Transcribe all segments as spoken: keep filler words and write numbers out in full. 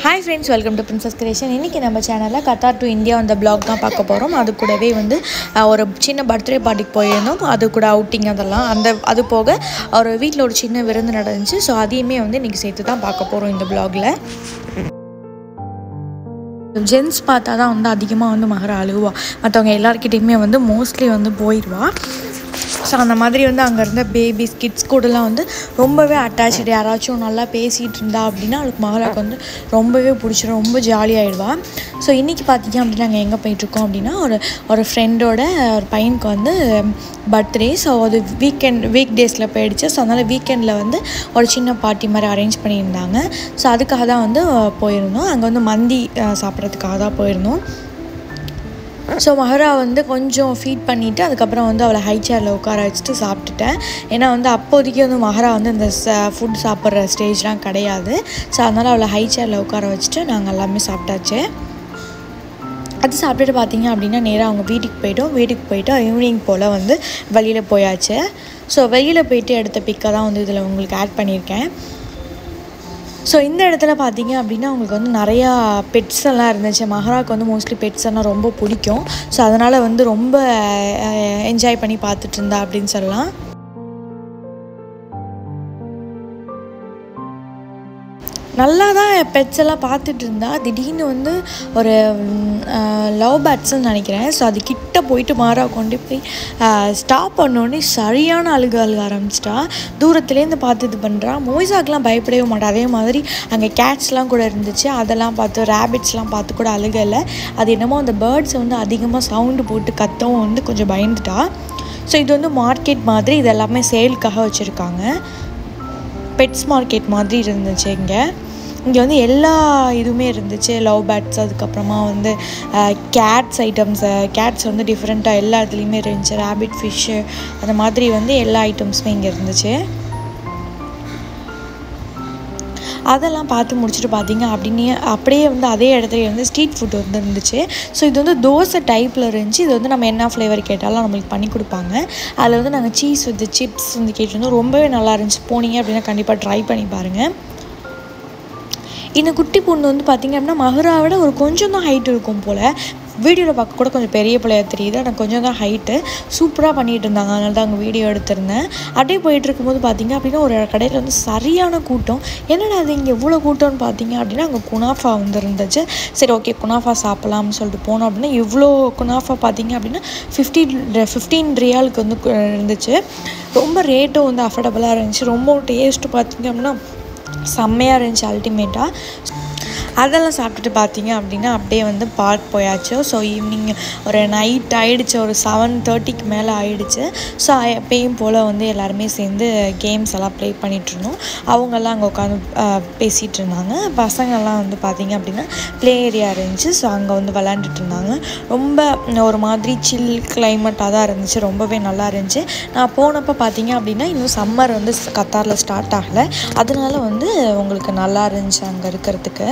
Hi friends, welcome to Princess Creation. இன்னைக்கு நம்ம சேனல்ல Qatar to India அந்த vlog தான் பார்க்க போறோம். அது கூடவே வந்து ஒரு சின்ன பர்த்டே பார்ட்டிக்கு போயிருந்தோம். அது கூட அவுட்டிங் அதெல்லாம் அந்த அது போக ஒரு வீட்ல ஒரு சின்ன விருந்து நடந்துச்சு. சோ அதையுமே வந்து இன்னைக்கு சேர்த்து தான் பார்க்க போறோம் இந்த vlogல. ஜென்ஸ் பார்த்தா தான் வந்து அதிகமாக வந்து மகர அழுவா. மற்றவங்க எல்லாருக்கிட்டையுமே வந்து மோஸ்ட்லி வந்து போயிடுவா. ஸோ அந்த மாதிரி வந்து அங்கே இருந்த பேபிஸ் கிட்ஸ் கூடலாம் வந்து ரொம்பவே அட்டாச்சு. யாராச்சும் நல்லா பேசிகிட்டு இருந்தா அப்படின்னா அவளுக்கு மகளாக்கு வந்து ரொம்பவே பிடிச்சிடும், ரொம்ப ஜாலியாகிடுவா. ஸோ இன்றைக்கி பார்த்திங்க அப்படின்னா நாங்கள் எங்கே போயிட்டுருக்கோம் அப்படின்னா ஒரு ஒரு ஃப்ரெண்டோட ஒரு பையனுக்கு வந்து பர்த்டே. ஸோ அது வீக்கெண்ட் வீக் டேஸில் போயிடுச்சு. ஸோ அதனால் வீக்கெண்டில் வந்து ஒரு சின்ன பார்ட்டி மாதிரி அரேஞ்ச் பண்ணியிருந்தாங்க. ஸோ அதுக்காக தான் வந்து போயிருந்தோம். அங்கே வந்து மந்தி சாப்பிட்றதுக்காக தான் போயிருந்தோம். ஸோ மஹரா வந்து கொஞ்சம் ஃபீட் பண்ணிவிட்டு அதுக்கப்புறம் வந்து அவளை ஹை சேரில் உட்கார வச்சுட்டு சாப்பிட்டுட்டேன். ஏன்னா வந்து அப்போதைக்கு வந்து மஹரா வந்து இந்த ச ஃபுட் சாப்பிட்ற ஸ்டேஜ்லாம் கிடையாது. ஸோ அதனால் அவளை ஹை சேரில் உட்கார வச்சுட்டு நாங்கள் எல்லாமே சாப்பிட்டாச்சு. அது சாப்பிட்டுட்டு பார்த்திங்க அப்படின்னா நேராக அவங்க வீட்டுக்கு போய்ட்டோம். வீட்டுக்கு போய்ட்டு ஈவினிங் போல் வந்து வெளியில் போயாச்சு. ஸோ வெளியில் போய்ட்டு எடுத்த பிக்கை தான் வந்து இதில் உங்களுக்கு ஆட் பண்ணியிருக்கேன். ஸோ இந்த இடத்துல பார்த்தீங்க அப்படின்னா உங்களுக்கு வந்து நிறையா பெட்ஸ் எல்லாம் இருந்துச்சு. மஹராவுக்கு வந்து மோஸ்ட்லி பெட்ஸ் எல்லாம் ரொம்ப பிடிக்கும். ஸோ அதனால் வந்து ரொம்ப என்ஜாய் பண்ணி பார்த்துட்டு இருந்தா அப்படின்னு சொல்லலாம். நல்லா தான் பெட்ஸ் எல்லாம் பார்த்துட்டு இருந்தா திடீர்னு வந்து ஒரு லவ் பேர்ட்ஸ்ன்னு நினைக்கிறேன். ஸோ அது கிட்ட போயிட்டு மாறா கொண்டு போய் ஸ்டாப் பண்ணோடனே சரியான அழுக அழுக ஆரம்பிச்சிட்டா. தூரத்துலேருந்து பார்த்து இது பண்ணுறா. மோய்ஸாக்கெலாம் பயப்படவே மாட்டா. அதே மாதிரி அங்கே கேட்ஸ்லாம் கூட இருந்துச்சு. அதெல்லாம் பார்த்து ரேபிட்ஸ்லாம் பார்த்து கூட அழுகலை. அது என்னமோ அந்த பேர்ட்ஸ் வந்து அதிகமாக சவுண்டு போட்டு கத்தவும் வந்து கொஞ்சம் பயந்துட்டா. ஸோ இது வந்து மார்க்கெட் மாதிரி இது எல்லாமே சேலுக்காக வச்சுருக்காங்க. பெட்ஸ் மார்க்கெட் மாதிரி இருந்துச்சு. இங்கே இங்கே வந்து எல்லா இதுவுமே இருந்துச்சு. லவ் பேர்ட்ஸ், அதுக்கப்புறமா வந்து கேட்ஸ் ஐட்டம்ஸு கேட்ஸ் வந்து டிஃப்ரெண்ட்டாக எல்லா இதுலேயுமே இருந்துச்சு. ரேபிட், ஃபிஷ்ஷு அந்த மாதிரி வந்து எல்லா ஐட்டம்ஸுமே இங்கே இருந்துச்சு. அதெல்லாம் பார்த்து முடிச்சுட்டு பார்த்தீங்க அப்படின்னு அப்படியே வந்து அதே இடத்துல வந்து ஸ்ட்ரீட் ஃபுட் வந்து இருந்துச்சு. ஸோ இது வந்து தோசை டைப்பில் இருந்துச்சு. இது வந்து நம்ம என்ன ஃப்ளேவர் கேட்டாலும் நம்மளுக்கு பண்ணி கொடுப்பாங்க. அதில் வந்து நாங்கள் சீஸ் வந்து சிப்ஸ் வந்து கேட்டிருந்தோம். ரொம்பவே நல்லா இருந்துச்சு. போனீங்க அப்படின்னா கண்டிப்பாக ட்ரை பண்ணி பாருங்கள். இந்த குட்டி பொண்ணு வந்து பார்த்திங்க அப்படின்னா மஹராவை விட ஒரு கொஞ்சம் தான் ஹைட் இருக்கும் போல். வீடியோவில் பார்க்க கூட கொஞ்சம் பெரிய பிள்ளையா தெரியுது. ஆனால் கொஞ்சம் தான் ஹைட்டு. சூப்பராக பண்ணிகிட்டு இருந்தாங்க. அதனால தான் அங்கே வீடியோ எடுத்திருந்தேன். அப்படியே போயிட்டு இருக்கும்போது பார்த்திங்க அப்படின்னா ஒரு கடையில் வந்து சரியான கூட்டம். என்னடா அது இங்கே எவ்வளோ கூட்டம்னு பார்த்தீங்க அப்படின்னா அங்கே குனாஃபா வந்து இருந்துச்சு. சரி ஓகே குனாஃபா சாப்பிட்லாம்னு சொல்லிட்டு போனோம் அப்படின்னா இவ்வளோ குனாஃபா பார்த்திங்க அப்படின்னா ஃபிஃப்டீன் ஃபிஃப்டீன் ரியாலுக்கு வந்து இருந்துச்சு. ரொம்ப ரேட்டும் வந்து அஃபோர்டபுளாக இருந்துச்சு. ரொம்ப டேஸ்ட்டு பார்த்திங்க அப்படின்னா செம்மையாக இருந்துச்சு அல்டிமேட்டாக. அதெல்லாம் சாப்பிட்டுட்டு பார்த்தீங்க அப்படின்னா அப்படியே வந்து பார்க் போயாச்சு. ஸோ ஈவினிங் ஒரு நைட் ஆகிடுச்சு. ஒரு செவன் தேர்ட்டிக்கு மேலே ஆகிடுச்சு. ஸோ எப்பயும் போல் வந்து எல்லாருமே சேர்ந்து கேம்ஸ் எல்லாம் ப்ளே பண்ணிகிட்ருந்தோம். அவங்கெல்லாம் அங்கே உட்காந்து பேசிகிட்டு இருந்தாங்க. பசங்கள்லாம் வந்து பார்த்திங்க அப்படின்னா ப்ளே ஏரியா இருந்துச்சு. ஸோ அங்கே வந்து விளாண்டுட்டு இருந்தாங்க. ரொம்ப ஒரு மாதிரி சில் கிளைமேட்டாக தான் இருந்துச்சு. ரொம்பவே நல்லா இருந்துச்சு. நான் போனப்போ பார்த்தீங்க அப்படின்னா இன்னும் சம்மர் வந்து கத்தாரில் ஸ்டார்ட் ஆகலை. அதனால வந்து உங்களுக்கு நல்லா இருந்துச்சு அங்கே இருக்கிறதுக்கு.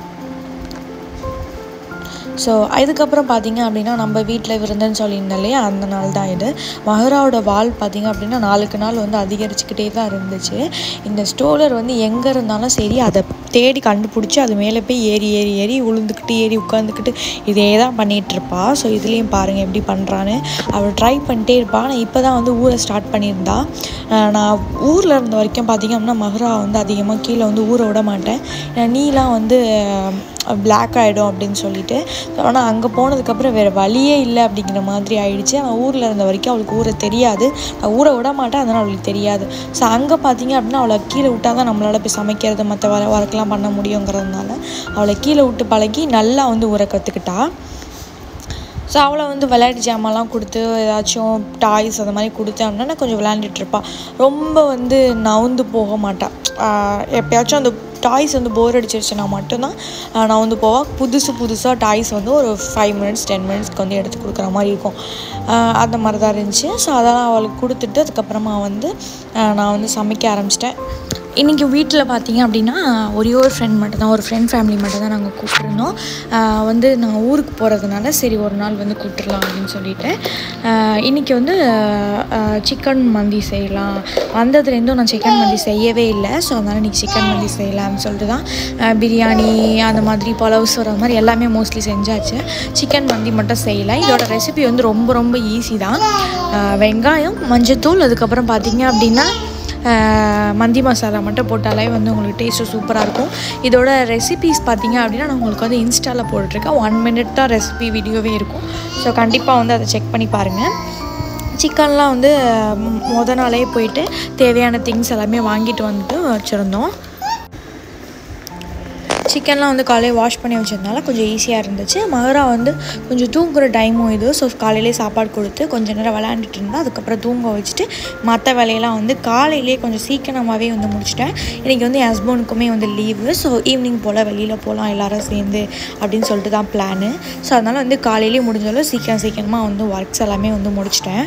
ஸோ அதுக்கப்புறம் பார்த்திங்க அப்படின்னா நம்ம வீட்டில் விருந்துன்னு சொல்லியிருந்தோம் இல்லையா, அந்த நாள் தான் இது. மஹராவோட வால் பார்த்திங்க அப்படின்னா நாளுக்கு நாள் வந்து அதிகரிச்சுக்கிட்டே தான் இருந்துச்சு. இந்த ஸ்டோலர் வந்து எங்கே இருந்தாலும் சரி அதை தேடி கண்டுபிடிச்சி அது மேலே போய் ஏறி ஏறி ஏறி உளுந்துக்கிட்டு ஏறி உட்காந்துக்கிட்டு இதே தான் பண்ணிகிட்ருப்பா. ஸோ இதுலேயும் பாருங்கள் எப்படி பண்ணுறான்னு. அவள் ட்ரை பண்ணிட்டே இருப்பாள். ஆனால் இப்போ தான் வந்து ஊரை ஸ்டார்ட் பண்ணியிருந்தா. நான் ஊரில் இருந்த வரைக்கும் பார்த்திங்க அப்படின்னா மஹரா வந்து அதிகமாக கீழே வந்து ஊரை விட மாட்டேன். நீலாம் வந்து பிளாக் ஆகிடும் அப்படின்னு சொல்லிட்டு. ஆனால் அங்கே போனதுக்கப்புறம் வேறு வழியே இல்லை அப்படிங்கிற மாதிரி ஆகிடுச்சு. ஆனால் ஊரில் இருந்த வரைக்கும் அவளுக்கு ஊரை தெரியாது. நான் ஊரை விட மாட்டேன், அதனால் அவளுக்கு தெரியாது. ஸோ அங்கே பார்த்திங்க அப்படின்னா அவளை கீழே விட்டால் தான் நம்மளால் போய் சமைக்கிறது மற்ற வர ஒர்க்கெலாம் பண்ண முடியுங்கிறதுனால அவளை கீழே விட்டு பழகி நல்லா வந்து ஊரை கற்றுக்கிட்டா. ஸோ அவளை வந்து விளையாட்டு ஜாமான்லாம் கொடுத்து ஏதாச்சும் டாய்ஸ் அந்த மாதிரி கொடுத்தேன் அப்படின்னா கொஞ்சம் விளையாண்டுட்ருப்பாள். ரொம்ப வந்து நவுந்து போக மாட்டாள். எப்போயாச்சும் அந்த டாய்ஸ் வந்து போர் அடிச்சிருச்சுன்னா மட்டும்தான் நான் வந்து போவாள். புதுசு புதுசாக டாய்ஸ் வந்து ஒரு ஃபைவ் மினிட்ஸ் டென் மினிட்ஸ்க்கு வந்து எடுத்து கொடுக்குற மாதிரி இருக்கும். அந்த மாதிரி தான் இருந்துச்சு. ஸோ அதெல்லாம் அவளுக்கு கொடுத்துட்டு அதுக்கப்புறமா வந்து நான் வந்து சமைக்க ஆரம்பிச்சிட்டேன். இன்றைக்கி வீட்டில் பார்த்திங்க அப்படின்னா ஒரே ஒரு ஃப்ரெண்ட் மட்டும் தான், ஒரு ஃப்ரெண்ட் ஃபேமிலி மட்டும் தான் நாங்கள் கூப்பிட்ருந்தோம். வந்து நாங்கள் ஊருக்கு போகிறதுனால சரி ஒரு நாள் வந்து கூப்பிட்டுருலாம் அப்படின்னு சொல்லிட்டு இன்றைக்கி வந்து சிக்கன் மந்தி செய்யலாம். வந்ததுலேருந்தும் நான் சிக்கன் மந்தி செய்யவே இல்லை. ஸோ அதனால் இன்றைக்கி சிக்கன் மந்தி செய்யலாம்னு சொல்லிட்டு தான் பிரியாணி அந்த மாதிரி பலவ்ஸ் வர மாதிரி எல்லாமே மோஸ்ட்லி செஞ்சாச்சு. சிக்கன் மந்தி மட்டும் செய்யலை. இதோட ரெசிபி வந்து ரொம்ப ரொம்ப ஈஸி தான். வெங்காயம், மஞ்சத்தூள், அதுக்கப்புறம் பார்த்திங்க அப்படின்னா மந்தி மசாலா மட்டும் போட்டாலே வந்து உங்களுக்கு டேஸ்ட்டு சூப்பராக இருக்கும். இதோட ரெசிபீஸ் பார்த்திங்க அப்படின்னா நான் உங்களுக்கு வந்து இன்ஸ்டாவில் போட்டுருக்கேன். ஒன் மினிட் தான் ரெசிபி வீடியோவே இருக்கும். ஸோ கண்டிப்பாக வந்து அதை செக் பண்ணி பாருங்கள். சிக்கன்லாம் வந்து முத நாளே போயிட்டு தேவையான திங்ஸ் எல்லாமே வாங்கிட்டு வந்துட்டு வச்சுருந்தோம். சிக்கன்லாம் வந்து காலையில் வாஷ் பண்ணி வச்சதுனால கொஞ்சம் ஈஸியாக இருந்துச்சு. மகரா வந்து கொஞ்சம் தூங்குகிற டைமும் இது. ஸோ காலையிலே சாப்பாடு கொடுத்து கொஞ்சம் நேரம் விளையாண்டுட்டு இருந்தால் அதுக்கப்புறம் தூங்க வச்சுட்டு மற்ற வேலையெல்லாம் வந்து காலையிலே கொஞ்சம் சீக்கிரமாகவே வந்து முடிச்சிட்டேன். இன்றைக்கி வந்து என் ஹஸ்பண்டுக்குமே வந்து லீவு. ஸோ ஈவினிங் போல் வெளியில் போகலாம் எல்லோரும் சேர்ந்து அப்படின்னு சொல்லிட்டு தான் பிளானு. ஸோ அதனால் வந்து காலையிலே முடிஞ்சாலும் சீக்கிரம் சீக்கிரமாக வந்து ஒர்க்ஸ் எல்லாமே வந்து முடிச்சிட்டேன்.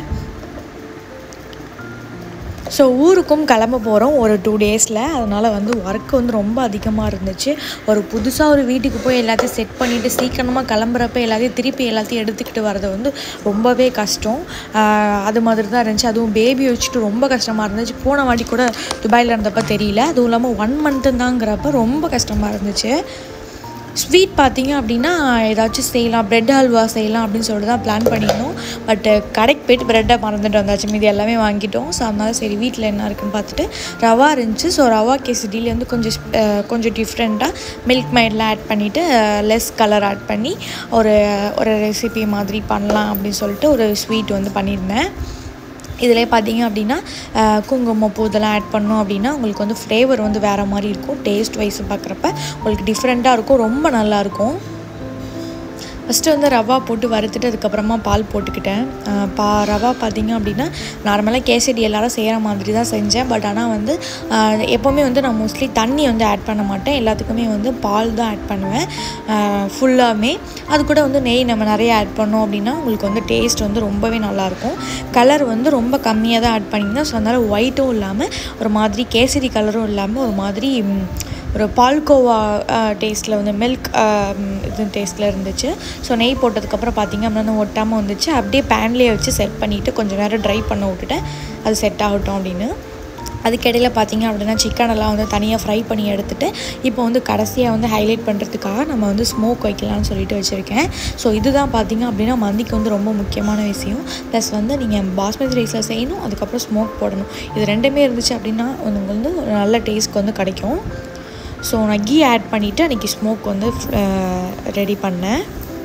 ஸோ ஊருக்கும் கிளம்ப போகிறோம் ஒரு டூ டேஸில். அதனால் வந்து ஒர்க்கு வந்து ரொம்ப அதிகமாக இருந்துச்சு. ஒரு புதுசாக ஒரு வீட்டுக்கு போய் எல்லாத்தையும் செட் பண்ணிவிட்டு சீக்கிரமாக கிளம்புறப்ப எல்லாத்தையும் திருப்பி எல்லாத்தையும் எடுத்துக்கிட்டு வரது வந்து ரொம்பவே கஷ்டம். அது மாதிரி தான் இருந்துச்சு. அதுவும் பேபி வச்சுட்டு ரொம்ப கஷ்டமாக இருந்துச்சு. போன வாட்டி கூட துபாயில் இருந்தப்போ தெரியல. அதுவும் இல்லாமல் ஒன் மந்த்து தாங்கிறப்ப ரொம்ப கஷ்டமாக இருந்துச்சு. ஸ்வீட் பார்த்திங்க அப்படின்னா ஏதாச்சும் செய்யலாம், ப்ரெட் ஹல்வா செய்யலாம் அப்படின்னு சொல்லிட்டு தான் பிளான் பண்ணியிருந்தோம். பட்டு கடைக்கு போய்ட்டு ப்ரெட்டை மறந்துட்டு வந்தாச்சு. மீதி எல்லாமே வாங்கிட்டோம். ஸோ அதனால் சரி வீட்டில் என்ன இருக்குதுன்னு பார்த்துட்டு ரவா இருந்துச்சு. ஸோ ரவா கேசரியில் வந்து கொஞ்சம் கொஞ்சம் டிஃப்ரெண்ட்டாக மில்க் மைட்லாம் ஆட் பண்ணிவிட்டு லெஸ் கலர் ஆட் பண்ணி ஒரு ஒரு ரெசிபி மாதிரி பண்ணலாம் அப்படின்னு சொல்லிட்டு ஒரு ஸ்வீட் வந்து பண்ணியிருந்தேன். இதிலே பார்த்திங்க அப்படின்னா குங்குமப்பூ இதெல்லாம் ஆட் பண்ணோம் அப்படின்னா உங்களுக்கு வந்து ஃப்ளேவர் வந்து வேறு மாதிரி இருக்கும். டேஸ்ட் வைஸ் பார்க்குறப்ப உங்களுக்கு டிஃப்ரெண்ட்டாக இருக்கும், ரொம்ப நல்லாயிருக்கும். ஃபஸ்ட்டு வந்து ரவா போட்டு வறுத்துட்டு அதுக்கப்புறமா பால் போட்டுக்கிட்டேன். பா ரவா பார்த்திங்க அப்படின்னா நார்மலாக கேசரி எல்லோரும் செய்கிற மாதிரி தான் செஞ்சேன். பட் ஆனால் வந்து எப்போவுமே வந்து நான் மோஸ்ட்லி தண்ணி வந்து ஆட் பண்ண மாட்டேன். எல்லாத்துக்குமே வந்து பால் தான் ஆட் பண்ணுவேன் ஃபுல்லாமே. அது கூட வந்து நெய் நம்ம நிறைய ஆட் பண்ணோம் அப்படின்னா உங்களுக்கு வந்து டேஸ்ட் வந்து ரொம்பவே நல்லாயிருக்கும். கலர் வந்து ரொம்ப கம்மியாக தான் ஆட் பண்ணிங்கன்னா. ஸோ அதனால் ஒயிட்டும் இல்லாமல் ஒரு மாதிரி கேசரி கலரும் இல்லாமல் ஒரு மாதிரி ஒரு பால்கோவா டேஸ்ட்டில் வந்து மில்க் இது டேஸ்ட்டில் இருந்துச்சு. ஸோ நெய் போட்டதுக்கப்புறம் பார்த்திங்க அப்படின்னா ஒட்டாமல் வந்துச்சு. அப்படியே பேன்லேயே வச்சு செட் பண்ணிவிட்டு கொஞ்சம் நேரம் ட்ரை பண்ண விட்டுட்டேன் அது செட் ஆகட்டும் அப்படின்னு. அதுக்கிடையில் பார்த்திங்க அப்படின்னா சிக்கனெல்லாம் வந்து தனியாக ஃப்ரை பண்ணி எடுத்துகிட்டு இப்போ வந்து கடைசியாக வந்து ஹைலைட் பண்ணுறதுக்காக நம்ம வந்து ஸ்மோக் வைக்கலாம்னு சொல்லிட்டு வச்சுருக்கேன். ஸோ இதுதான் பார்த்திங்க அப்படின்னா மந்திக்கு வந்து ரொம்ப முக்கியமான விஷயம். ப்ளஸ் வந்து நீங்கள் பாஸ்மதி ரைஸில் செய்யணும், அதுக்கப்புறம் ஸ்மோக் போடணும். இது ரெண்டுமே இருந்துச்சு அப்படின்னா உங்களுக்கு வந்து நல்ல டேஸ்ட்க்கு வந்து கிடைக்கும். ஸோ நான் கீ ஆட் பண்ணிவிட்டு அன்றைக்கி ஸ்மோக் வந்து ரெடி பண்ணேன்.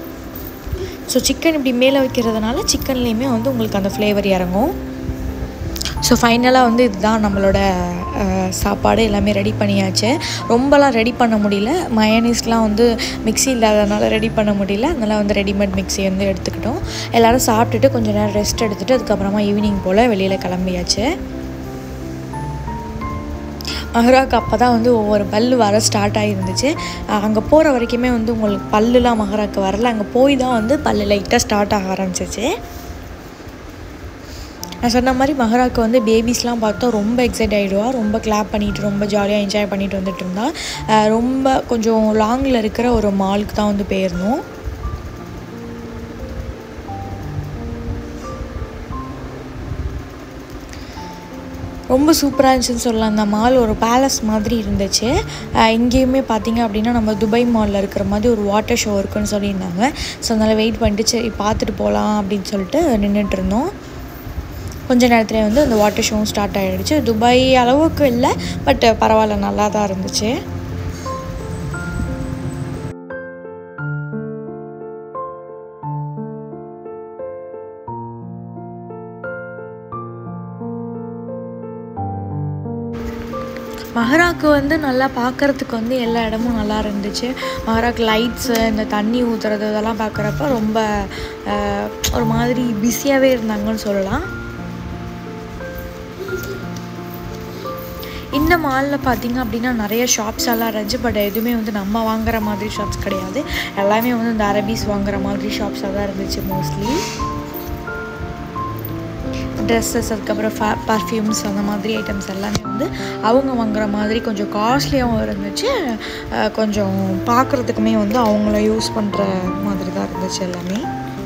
ஸோ சிக்கன் இப்படி மேலே வைக்கிறதுனால சிக்கன்லேயுமே வந்து உங்களுக்கு அந்த ஃப்ளேவர் இறங்கும். ஸோ ஃபைனலாக வந்து இதுதான் நம்மளோட சாப்பாடு எல்லாமே ரெடி பண்ணியாச்சு. ரொம்பலாம் ரெடி பண்ண முடியல, மயோனீஸ்லாம் வந்து மிக்ஸி இல்லாததுனால ரெடி பண்ண முடியல. அதனால் வந்து ரெடிமேட் மிக்ஸி வந்து எடுத்துக்கிட்டோம். எல்லோரும் சாப்பிட்டுட்டு கொஞ்சம் நேரம் ரெஸ்ட் எடுத்துகிட்டு அதுக்கப்புறமா ஈவினிங் போல் வெளியில் கிளம்பியாச்சு. மஹராக்கு அப்போ தான் வந்து ஒவ்வொரு பல்லு வர ஸ்டார்ட் ஆகிருந்துச்சு. அங்கே போகிற வரைக்குமே வந்து உங்களுக்கு பல்லுலாம் மஹராக்கு வரல. அங்கே போய் தான் வந்து பல்லு லைட்டாக ஸ்டார்ட் ஆக ஆரம்பிச்சிச்சு. நான் சொன்ன மாதிரி மஹராக்கு வந்து பேபிஸ்லாம் பார்த்தா ரொம்ப எக்ஸைட் ஆகிடுவா. ரொம்ப கிளாப் பண்ணிவிட்டு ரொம்ப ஜாலியாக என்ஜாய் பண்ணிட்டு வந்துட்டு இருந்தா. ரொம்ப கொஞ்சம் லாங்கில் இருக்கிற ஒரு மாலுக்கு தான் வந்து போயிருந்தோம். ரொம்ப சூப்பராக இருந்துச்சுன்னு சொல்லலாம். அந்த மால் ஒரு பேலஸ் மாதிரி இருந்துச்சு. இங்கேயுமே பார்த்திங்க அப்படின்னா நம்ம துபாய் மாலில் இருக்கிற மாதிரி ஒரு வாட்டர் ஷோ இருக்குன்னு சொல்லியிருந்தாங்க. ஸோ அதனால் வெயிட் பண்ணிட்டு சரி பார்த்துட்டு போகலாம் அப்படின்னு சொல்லிட்டு நின்றுட்டு இருந்தோம். கொஞ்ச நேரத்தில் வந்து அந்த வாட்டர் ஷோவும் ஸ்டார்ட் ஆகிடுச்சு. துபாய் அளவுக்கு இல்லை, பட் பரவாயில்ல, நல்லா தான் இருந்துச்சு. மஹராக்கு வந்து நல்லா பார்க்குறதுக்கு வந்து எல்லா இடமும் நல்லா இருந்துச்சு. மஹராக்கு லைட்ஸு, இந்த தண்ணி ஊற்றுறது இதெல்லாம் பார்க்குறப்ப ரொம்ப ஒரு மாதிரி பிஸியாகவே இருந்தாங்கன்னு சொல்லலாம். இந்த மாலில் பார்த்திங்க அப்படின்னா நிறைய ஷாப்ஸ் எல்லாம் இருந்துச்சு. பட் எதுவுமே வந்து நம்ம வாங்குற மாதிரி ஷாப்ஸ் கிடையாது. எல்லாமே வந்து இந்த அரபீஸ் வாங்குற மாதிரி ஷாப்ஸாக தான் இருந்துச்சு மோஸ்ட்லி. ட்ரெஸ்ஸஸ் அதுக்கப்புறம் ஃப பர்ஃப்யூம்ஸ் அந்த மாதிரி ஐட்டம்ஸ் எல்லாமே வந்து அவங்க வாங்குற மாதிரி கொஞ்சம் காஸ்ட்லியாகவும் இருந்துச்சு, கொஞ்சம் பார்க்குறதுக்குமே வந்து அவங்கள யூஸ் பண்ணுற மாதிரி தான் இருந்துச்சு எல்லாமே.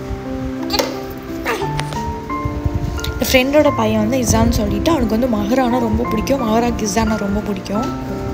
என் ஃப்ரெண்டோட பையன் வந்து இசான்னு சொல்லிவிட்டு அவனுக்கு வந்து மஹரானா ரொம்ப பிடிக்கும், மஹராக்கு இசானா ரொம்ப பிடிக்கும்.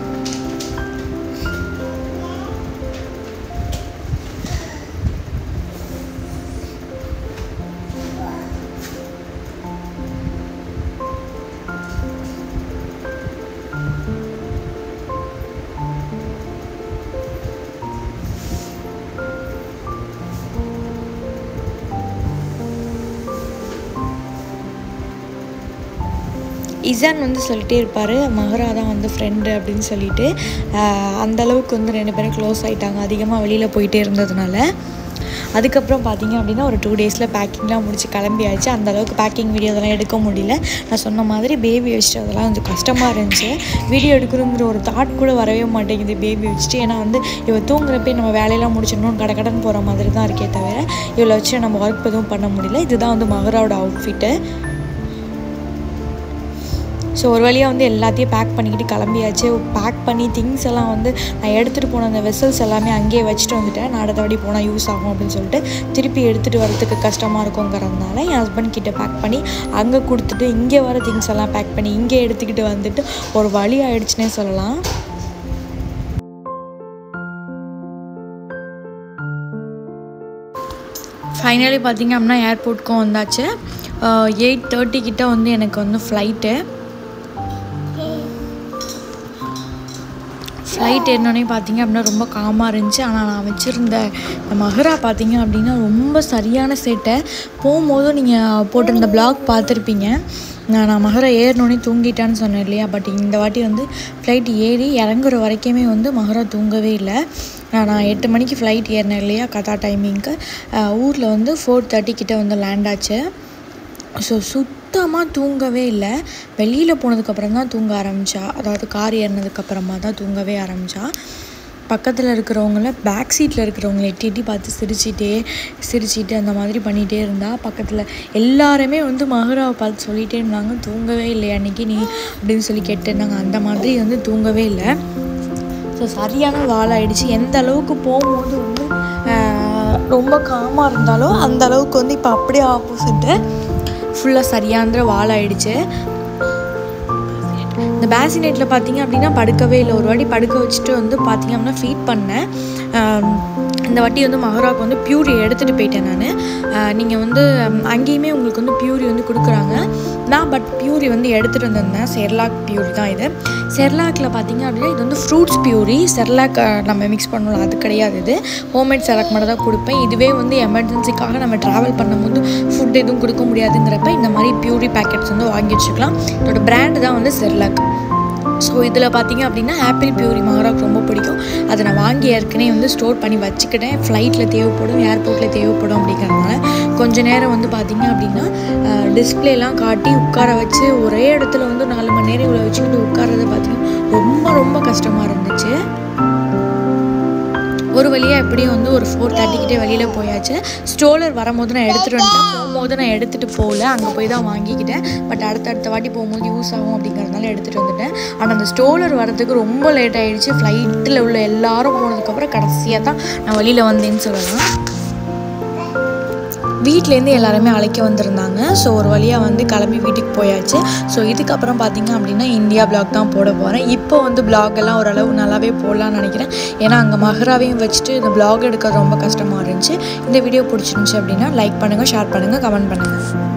இசான் வந்து சொல்லிட்டே இருப்பார் மஹரா தான் வந்து ஃப்ரெண்டு அப்படின்னு சொல்லிட்டு, அந்தளவுக்கு வந்து ரெண்டு பேரும் க்ளோஸ் ஆகிட்டாங்க அதிகமாக வெளியில் போயிட்டே இருந்ததுனால. அதுக்கப்புறம் பார்த்திங்க அப்படின்னா ஒரு டூ டேஸில் பேக்கிங்லாம் முடிச்சு கிளம்பியாச்சு. அந்தளவுக்கு பேக்கிங் வீடியோ அதெல்லாம் எடுக்க முடியல. நான் சொன்ன மாதிரி பேபி வச்சுட்டு அதெல்லாம் கொஞ்சம் கஷ்டமாக இருந்துச்சு. வீடியோ எடுக்கணுங்கிற ஒரு தாட் கூட வரவே மாட்டேங்குது பேபி வச்சுட்டு. ஏன்னா வந்து இவள் தூங்குறப்பே நம்ம வேலையெல்லாம் முடிச்சிடணும் கடை கடன் போகிற மாதிரி தான் இருக்கே தவிர இவளை வச்சு நம்ம ஒர்க் எதுவும் பண்ண முடியல. இதுதான் வந்து மஹராவோட அவுட்ஃபிட்டு. ஸோ ஒரு வழியாக வந்து எல்லாத்தையும் பேக் பண்ணிக்கிட்டு கிளம்பியாச்சு. பேக் பண்ணி திங்ஸ் எல்லாம் வந்து நான் எடுத்துகிட்டு போன அந்த வெசல்ஸ் எல்லாமே அங்கேயே வச்சுட்டு வந்துட்டேன். நான் அடுத்த வாட்டி போனால் யூஸ் ஆகும் அப்படின்னு சொல்லிட்டு திருப்பி எடுத்துகிட்டு வரதுக்கு கஷ்டமாக இருக்குங்கிறதுனால என் ஹஸ்பண்ட் கிட்டே பேக் பண்ணி அங்கே கொடுத்துட்டு இங்கே வர திங்ஸ் எல்லாம் பேக் பண்ணி இங்கே எடுத்துக்கிட்டு வந்துட்டு ஒரு வழி ஆகிடுச்சுன்னே சொல்லலாம். ஃபைனலி பார்த்திங்க அப்படின்னா ஏர்போர்ட்டுக்கும் வந்தாச்சு. எயிட் தேர்ட்டி கிட்ட வந்து எனக்கு வந்து ஃப்ளைட்டு. ஃப்ளைட் ஏறினோடனே பார்த்திங்க அப்படின்னா ரொம்ப காமாக இருந்துச்சு. ஆனால் நான் வச்சுருந்த மஹரா பார்த்திங்க அப்படின்னா ரொம்ப சரியான சேட்டை. போகும்போதும் நீங்கள் போட்டிருந்த ப்ளாக் பார்த்துருப்பீங்க. நான் மஹரா ஏறினோடனே தூங்கிட்டான்னு சொன்னேன் இல்லையா, பட் இந்த வாட்டி வந்து ஃப்ளைட் ஏறி இறங்குற வரைக்குமே வந்து மஹரா தூங்கவே இல்லை. நான் எட்டு மணிக்கு ஃப்ளைட் ஏறினேன் இல்லையா கதா டைமிங்க்கு, ஊரில் வந்து ஃபோர் தேர்ட்டி கிட்டே வந்து லேண்ட் ஆச்சு. ஸோ சுத்தமாக தூங்கவே இல்லை. வெளியில் போனதுக்கப்புறம் தான் தூங்க ஆரம்பித்தா, அதாவது கார் ஏறினதுக்கப்புறமா தான் தூங்கவே ஆரம்பித்தா. பக்கத்தில் இருக்கிறவங்கள பேக் சீட்டில் இருக்கிறவங்கள எட்டி எட்டி பார்த்து சிரிச்சிட்டே சிரிச்சிட்டு அந்த மாதிரி பண்ணிகிட்டே இருந்தால் பக்கத்தில் எல்லாருமே வந்து மஹராவை பார்த்து சொல்லிகிட்டே இருந்தாங்க தூங்கவே இல்லை அன்றைக்கி நீ அப்படின்னு சொல்லி கேட்டுருந்தாங்க. அந்த மாதிரி வந்து தூங்கவே இல்லை. ஸோ சரியான வாழாயிடுச்சு. எந்த அளவுக்கு போகும்போது வந்து ரொம்ப காமாக இருந்தாலும் அந்த அளவுக்கு வந்து இப்போ அப்படியே ஆப்போசிட்டு ஃபுல்லாக சரியாந்திர வாழாயிடுச்சு. இந்த பேசினேட்டில் பார்த்திங்க அப்படின்னா படுக்கவே இல்லை. ஒரு வாட்டி படுக்க வச்சுட்டு வந்து பார்த்திங்க அப்படின்னா ஃபீட் பண்ணேன். இந்த வாட்டி வந்து மஹராவுக்கு வந்து பியூரி எடுத்துகிட்டு போயிட்டேன் நான். நீங்கள் வந்து அங்கேயுமே உங்களுக்கு வந்து பியூரி வந்து கொடுக்குறாங்க. நான் பட் பியூரி வந்து எடுத்துகிட்டு வந்திருந்தேன். செர்லாக் பியூரி தான் இது. செர்லாக்கில் பார்த்திங்க அப்படின்னா இது வந்து ஃப்ரூட்ஸ் பியூரி. செர்லாக் நம்ம மிக்ஸ் பண்ணலாம் அது கிடையாது. இது ஹோம்மேட் செர்லாக் மட்டும் தான் கொடுப்பேன். இதுவே வந்து எமர்ஜென்சிக்காக நம்ம ட்ராவல் பண்ணும்போது ஃபுட் எதுவும் கொடுக்க முடியாதுங்கிறப்ப இந்த மாதிரி பியூரி பேக்கெட்ஸ் வந்து வாங்கி வச்சுக்கலாம். இதோட பிராண்டு தான் வந்து செர்லாக். ஸோ இதில் பார்த்திங்க அப்படின்னா ஆப்பிள் பியூரி மஹராவுக்கு ரொம்ப பிடிக்கும். அதை நான் வாங்கி ஏற்கனவே வந்து ஸ்டோர் பண்ணி வச்சுக்கிட்டேன். ஃப்ளைட்டில் தேவைப்படும், ஏர்போர்ட்டில் தேவைப்படும் அப்படிங்கிறதுனால கொஞ்சம் நேரம் வந்து பார்த்திங்க அப்படின்னா டிஸ்பிளேலாம் காட்டி உட்கார வச்சு ஒரே இடத்துல வந்து நாலு மணி நேரம் இவ்வளோ வச்சுக்கிட்டு உட்காரதை பார்த்திங்கன்னா ரொம்ப ரொம்ப கஷ்டமாக இருந்துச்சு. ஒரு வழியாக எப்படியும் வந்து ஒரு ஃபோர் தேர்ட்டிக்கிட்டே வெளியில் போயாச்சு. ஸ்டோலர் வரும்போது நான் எடுத்துகிட்டு வந்துட்டேன், போகும்போது நான் எடுத்துகிட்டு போகல, அங்கே போய் தான் வாங்கிக்கிட்டேன். பட் அடுத்தடுத்த வாட்டி போகும்போது யூஸ் ஆகும் அப்படிங்கிறதுனால எடுத்துகிட்டு வந்துட்டேன். ஆனால் அந்த ஸ்டோலர் வரதுக்கு ரொம்ப லேட் ஆகிடுச்சு. ஃப்ளைட்டில் உள்ள எல்லாரும் போனதுக்கப்புறம் கடைசியாக தான் நான் வெளியில் வந்தேன்னு சொல்லலாம். வீட்டிலேருந்து எல்லாருமே அழைக்க வந்திருந்தாங்க. ஸோ ஒரு வழியாக வந்து கிளம்பி வீட்டுக்கு போயாச்சு. ஸோ இதுக்கப்புறம் பார்த்திங்க அப்படின்னா இந்தியா பிளாக் தான் போட போகிறேன். இப்போ வந்து பிளாக் எல்லாம் ஓரளவு நல்லாவே போடலான்னு நினைக்கிறேன். ஏன்னா அங்கே மஹராவையும் வச்சுட்டு இந்த பிளாக் எடுக்க ரொம்ப கஷ்டமாக இருந்துச்சு. இந்த வீடியோ பிடிச்சிருந்துச்சி அப்படின்னா லைக் பண்ணுங்கள், ஷேர் பண்ணுங்கள், கமெண்ட் பண்ணுங்கள்.